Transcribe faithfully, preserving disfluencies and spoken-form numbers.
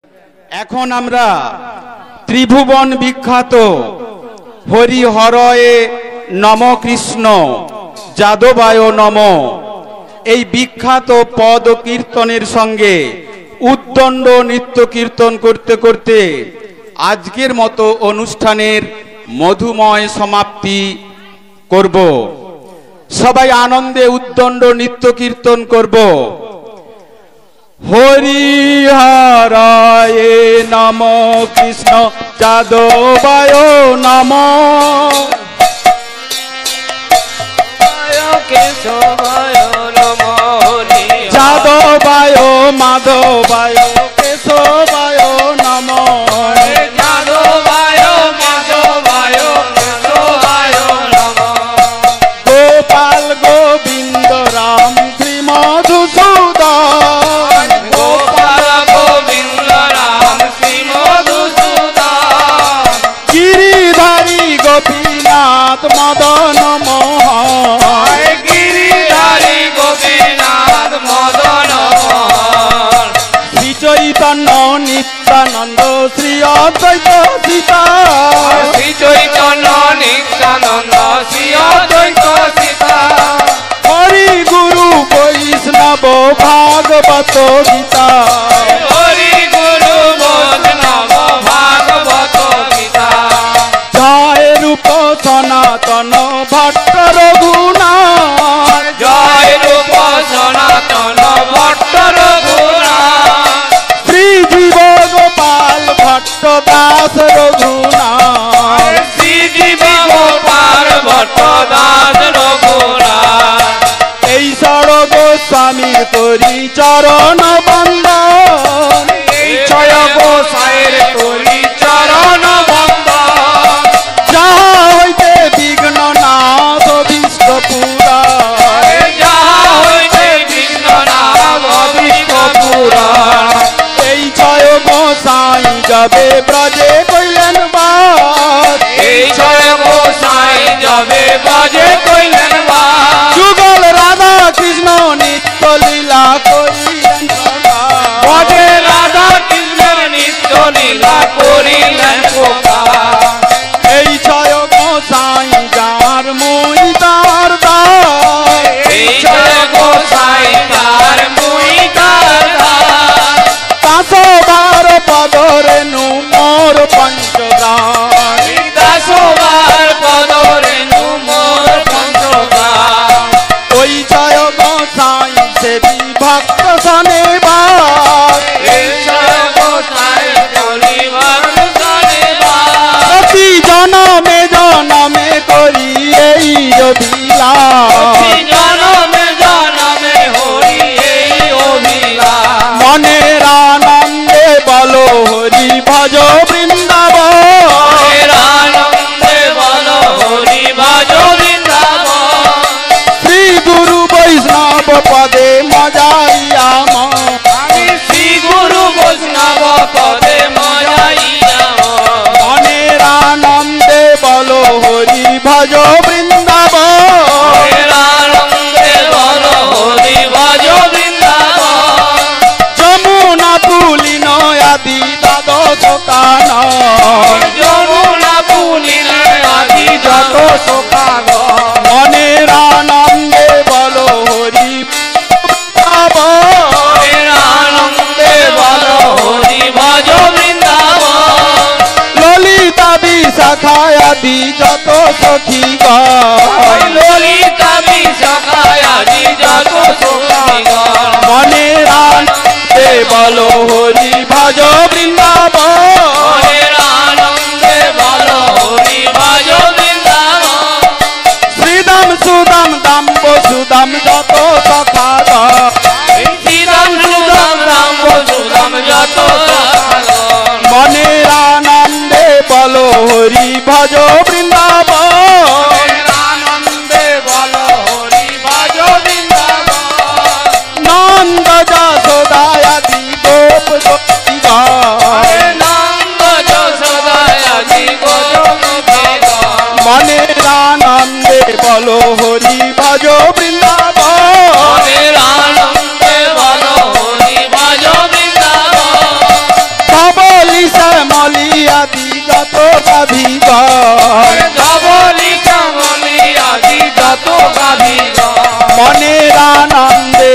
এখন আমরা ত্রিভুবন বিখ্যাত হরিহরয়ে নম কৃষ্ণ যাদবায় নম এই বিখ্যাত পদ কীর্তনের সঙ্গে উদ্দণ্ড নৃত্য কীর্তন করতে করতে আজকের মতো অনুষ্ঠানের মধুময় সমাপ্তি করব। সবাই আনন্দে উদ্দণ্ড নৃত্য কীর্তন করব। হরিহরায়ে নম কৃষ্ণ যাদবায় নম যাদবায় মাধবায় কেশবায় নম যাদবায় মাধবায় কেশবায় নম গোপাল গোবিন্দ রাম শ্রী মধুসূদন গোপাল গোবিন্দ রাম শ্রী মধুসূদন গিরিধারী গোপীনাথ মদন মোহন গিরিধারী গোপীনাথ মদন মোহন শ্রী চৈতন্য নিত্যানন্দ শ্রী অদ্বৈত সীতা শ্রী চৈতন্য নিত্যানন্দ শ্রী অদ্বৈত সীতা হরি গুরু বৈষ্ণব ভাগবত গীতা হরি গুরু বৈষ্ণব ভাগবত গীতা জয় রূপ সনাতন ভট্ট রঘুনাথ জয় রূপ সনাতন ভট্ট রঘুনাথ শ্রী জীব গোপাল ভট্ট দাস রঘুনাথ শ্রী জীব গোপাল ভট্ট দাস রঘুনাথ এই সড় গোস্বামীর করি চরণ বন্দন এই ছয় গোসাইয়ের করি চরণ বন্দন যাহা হইতে বিঘ্ন নাশ অভীষ্ট পুরা যাহা হইতে বিঘ্ন নাশ অভীষ্ট পুরাণ এই ছয় গোসাই যাবে ব্রজে কইলেন বাস এই ছয় গোসাই যাবে বাজে কইলেন বাস যুগল রাধা কৃষ্ণ নিত্য লীলা করিলেন প্রকাশ। বাজে রাধা কৃষ্ণের নিত্য লীলা করিলেন প্রকাশ এই ছয় গোসাই যার মই তার দাস এই ছয় গোসাই তার মুই তার দাস দাসবার পদরেণু মোর পঞ্চদাস দাসবার পদরেণু মোর পঞ্চদাস ওই ছয় গোসাই সেবী ভক্ত সনে বাস এই ছয় গোসাই পরিবার সনে বাস প্রতি জনমে জনমে করি এই অভিলাষ জনমে জনমে হরি এই অভিলাষ মনের আনন্দে বলো হরি ভজ বৃন্দাবন মনের আনন্দে বল হরি ভজ বৃন্দাবন শ্রী গুরু বৈষ্ণব পদে মজাইয়া মন আমি শ্রী গুরু বৈষ্ণব পদে মজাইয়া মনের আনন্দে বলো হরি ভজ বৃন্দাবন মনের আনন্দে বল হরি ভজ বৃন্দাবন যমুনা পুলিন আদি দ্বাদশ কানন যমুনা পুলিন আদি যত শোকাগণ মনের আনন্দে বলো হরি বৃন্দাবন মনের আনন্দে বল হরি ভজ বৃন্দাবন ললিতা বিশাখায় আদি যত সখীগণ ললিতা বিশাখায় আদি যত শোকাগণ মনের আনন্দে বলো হরি ভজ বৃন্দাবন মনের আনন্দে বল হরি ভজ বৃন্দাবন শ্রীদাম সুদাম দাম বসুদাম যত সখাগণ শ্রীরাম সুদাম রাম বসুদাম যত শোকাগণ মনের আনন্দে বলো হরি ভজ বৃন্দাবন মনের আনন্দে বল হরি ভজ বৃন্দাবন নন্দ যশোদায় আদি গোপ